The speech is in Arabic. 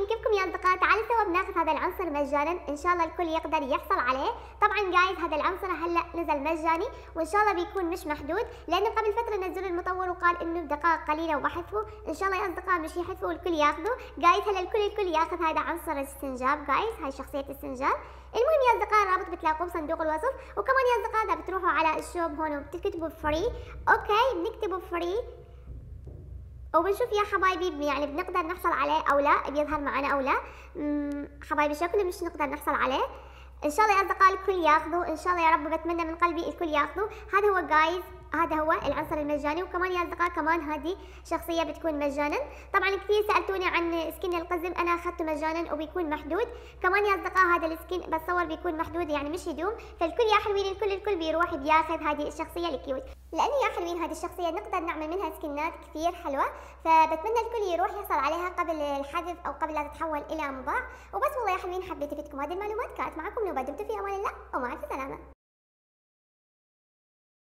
كيفكم يا اصدقاء؟ تعالوا سوا بناخذ هذا العنصر مجانا، ان شاء الله الكل يقدر يحصل عليه. طبعا جايز هذا العنصر هلا نزل مجاني وان شاء الله بيكون مش محدود، لانه قبل فتره نزل المطور وقال انه بدقائق قليله وبحذفه. ان شاء الله يا اصدقاء مش يحذفوا والكل ياخذه. جايز هلا الكل ياخذ هذا عنصر السنجاب. جايز هاي شخصيه السنجاب. المهم يا اصدقاء الرابط بتلاقوه بصندوق الوصف، وكمان يا اصدقاء اذا بتروحوا على الشوب هون وبتكتبوا فري، اوكي بنكتبوا فري وبنشوف يا حبايبي يعني بنقدر نحصل عليه او لا، بيظهر معنا او لا. حبايبي شكله مش نقدر نحصل عليه. ان شاء الله يا اصدقاء الكل ياخذوا، ان شاء الله يا رب، بتمنى من قلبي الكل ياخذوا. هذا هو جايز، هذا هو العنصر المجاني. وكمان يا اصدقاء كمان هذه شخصيه بتكون مجانا. طبعا كثير سالتوني عن سكين القزم، انا اخذته مجانا وبيكون محدود. كمان يا اصدقاء هذا السكين بتصور بيكون محدود يعني مش يدوم، فالكل يا حلوين الكل بيروح بياخذ هذه الشخصيه الكيوت، لانه يا حلوين هذه الشخصيه نقدر نعمل منها سكنات كثير حلوه، فبتمنى الكل يروح يحصل عليها قبل الحذف او قبل لا تتحول الى مباع. وبس والله يا حلوين حبيت افيدكم هذه المعلومات. كانت معكم نوبه، دمتم في امان الله ومع السلامه.